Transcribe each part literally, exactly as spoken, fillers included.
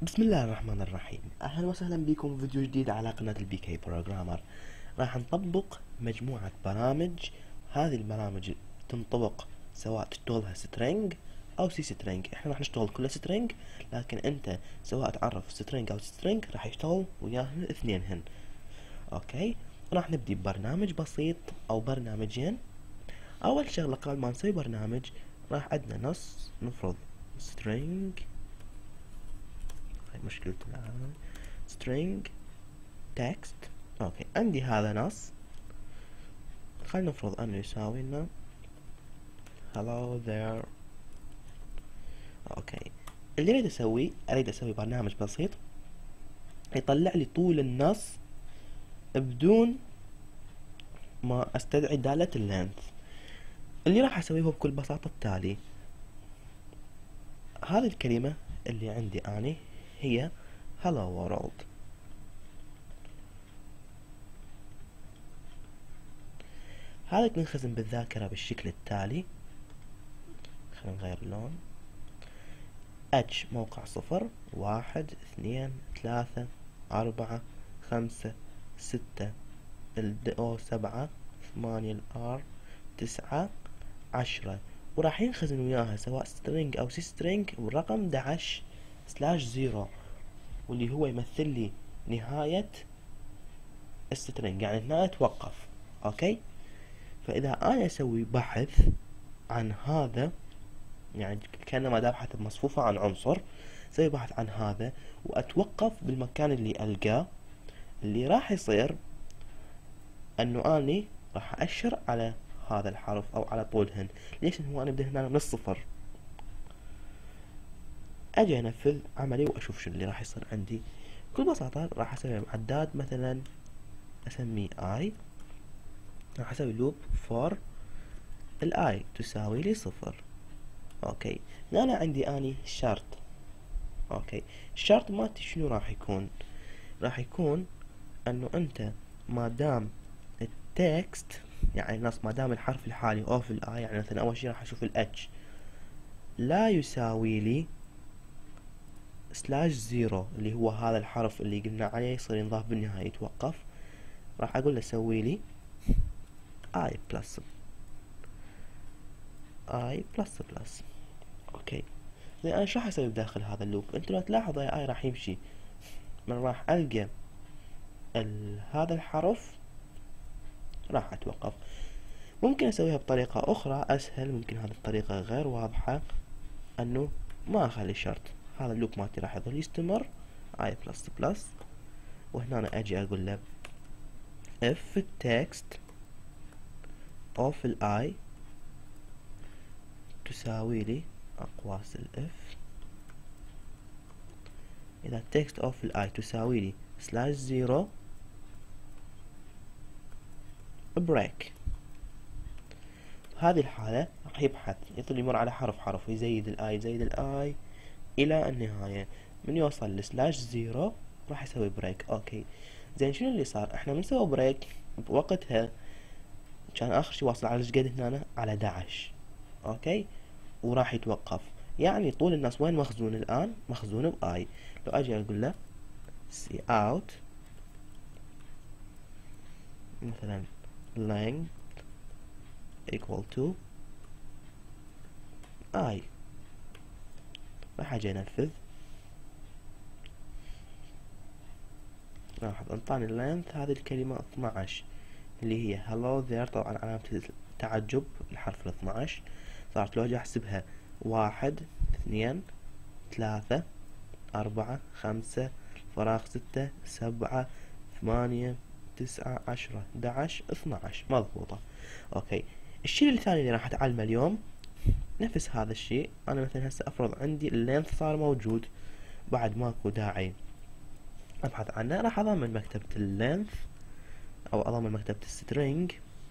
بسم الله الرحمن الرحيم. اهلا وسهلا بكم في فيديو جديد على قناة البي كي بروجرامر. راح نطبق مجموعة برامج. هذه البرامج تنطبق سواء تشتغلها سترينج او سي سترينج. احنا راح نشتغل كلها سترينج، لكن انت سواء تعرف سترينج او سترينج راح يشتغل وياهن اثنينهن. اوكي، راح نبدي ببرنامج بسيط او برنامجين. اول شغلة قبل ما نسوي برنامج راح عندنا نص نفرض string. هاي مشكلتنا الآن. string text. اوكي، عندي هذا نص. خلينا نفرض انه يساوي لنا hello there. اوكي، اللي اريد اسويه اريد اسوي برنامج بسيط يطلع لي طول النص بدون ما استدعي دالة اللينث. اللي راح اسويه هو بكل بساطة التالي. هذه الكلمة اللي عندي اني هي hello world. هذا تنخزن بالذاكرة بالشكل التالي. خلينا نغير اللون. اتش موقع صفر واحد اثنين ثلاثة أربعة خمسة ستة الدو سبعة ثمانية الار تسعة عشرة، وراح ينخزن وياها سواء سترينج او سي سترينج والرقم دعش سلاش زيرو، واللي هو يمثل لي نهاية السترينج، يعني هنا توقف. اوكي، فاذا انا اسوي بحث عن هذا، يعني كأنما دا ابحث بمصفوفة عن عنصر، اسوي بحث عن هذا واتوقف بالمكان اللي القاه، اللي راح يصير انه اني راح اشر على هذا الحرف او على طولهن. ليش؟ هو انا ابدا هنا من الصفر. اجي انفذ عملي واشوف شو اللي راح يصير عندي. بكل بساطة راح اسوي عداد مثلا اسميه اي. راح اسوي لوب فور الاي تساوي لي صفر. اوكي، هنا عندي اني شرط. اوكي، الشرط مالتي شنو راح يكون؟ راح يكون انه انت ما دام التكست، يعني النص ما دام الحرف الحالي او في الاي، يعني مثلا اول شي راح اشوف الاتش لا يساوي لي سلاش زيرو، اللي هو هذا الحرف اللي قلنا عليه يصير ينضاف بالنهاية يتوقف، راح اقول له سوي لي اي بلس اي بلس بلس. اوكي، زين انا شو راح اسوي بداخل هذا اللوب؟ انت لو تلاحظ يا اي راح يمشي من راح القى هذا الحرف راح اتوقف. ممكن اسويها بطريقة اخرى اسهل، ممكن هذه الطريقة غير واضحة، انه ما اخلي شرط. هذا اللوب مالتي راح يظل يستمر اي بلس بلس، وهنا أنا اجي اقول له if التكست of الاي تساوي لي اقواس الاف، اذا التكست of الاي تساوي لي سلاش زيرو بريك. هذه الحالة راح يبحث، يظل يمر على حرف حرف ويزيد الاي يزيد الاي الى النهاية. من يوصل لسلاش زيرو راح يسوي بريك. اوكي، زين شنو اللي صار؟ احنا من سوى بريك بوقتها كان اخر شي واصل على ايش قد هنا؟ على دعش. اوكي، وراح يتوقف. يعني طول النص وين مخزون الان؟ مخزون باي. لو اجي اقول له سي اوت مثلا length equal to i، راح اجي انفذ. لاحظ انطاني length هذه الكلمة اثناعش اللي هي hello there، طبعا علامة التعجب الحرف الاثناعش. صارت لو اجي احسبها واحد اثنين ثلاثة أربعة خمسة فراغ ستة سبعة ثمانية تسعة عشرة احدعش اثناعش مضبوطة. اوكي، الشيء الثاني اللي راح اتعلمه اليوم نفس هذا الشيء. انا مثلا هسه افرض عندي اللينث صار موجود، بعد ماكو داعي ابحث عنه، راح اضمن مكتبة اللينث او اضمن مكتبة السترينج.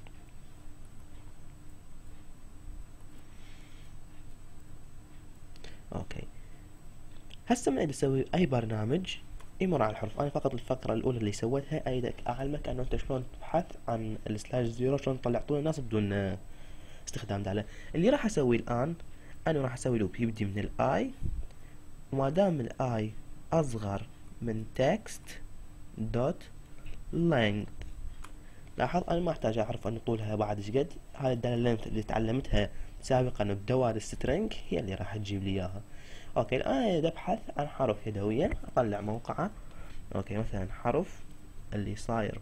اوكي، هسه من اريد اسوي اي برنامج يمر على الحروف، انا فقط الفقرة الاولى اللي سويتها اريد اعلمك انه انت شلون تبحث عن السلاش زيرو، شلون تطلع طول الناس بدون استخدام دالة. اللي راح اسويه الان انا راح اسوي لوب يبدي من الاي، وما دام الاي أصغر من text dot length. لاحظ أنا ما أحتاج أعرف أن طولها بعد إيش قد، هاي الدالة اللي تعلمتها سابقا بدوال السترنج هي اللي راح تجيب لي إياها. أوكي الآن إذا أبحث عن حرف يدويا أطلع موقعه. أوكي مثلا حرف اللي صاير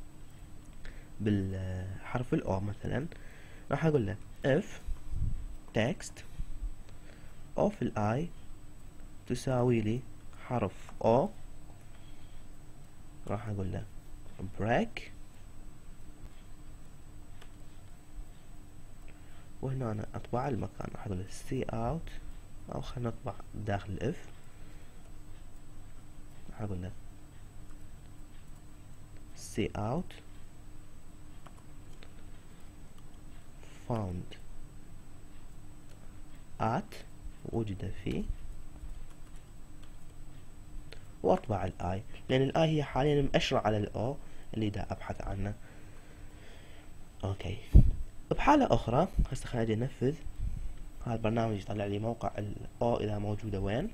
بالحرف الأو مثلا، راح أقول له if text of الآي تساوي لي حرف O، راح أقول له break، وهنا أنا أطبع المكان راح أقول له C out، أو خلنا نطبع داخل الإف، راح أقول له C out found at وجد فيه، واطبع الاي لان الاي هي حاليا مأشرة على الاو اللي دا ابحث عنه. اوكي بحالة اخرى هسه خلينا نجي ننفذ هذا البرنامج يطلع لي موقع الاو اذا موجودة وين.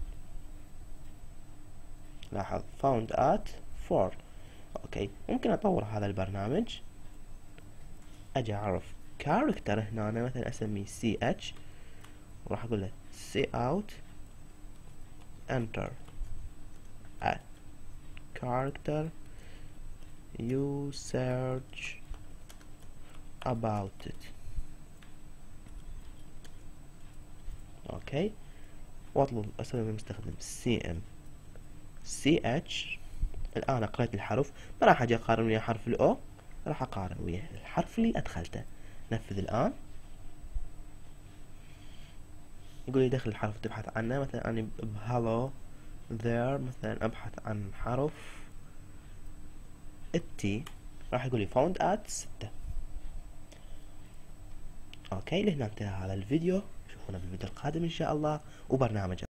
لاحظ found at for. اوكي ممكن اطور هذا البرنامج، اجي اعرف كاركتر هنا أنا مثلا اسميه سي اتش، وراح اقول له سي اوت enter a character you search about it. اوكي واطلب اسوي من المستخدم سي ام سي اتش. الان قرأت الحرف، ما راح اجي اقارن ويا حرف الاو، راح اقارن ويا الحرف اللي ادخلته. نفذ الان، يقول لي دخل الحرف تبحث عنه، مثلا انا بهالو there مثلا ابحث عن حرف التي، راح يقول لي found at ستة. اوكي لهنا انتهى هذا الفيديو، شوفونا بالفيديو القادم ان شاء الله وبرنامج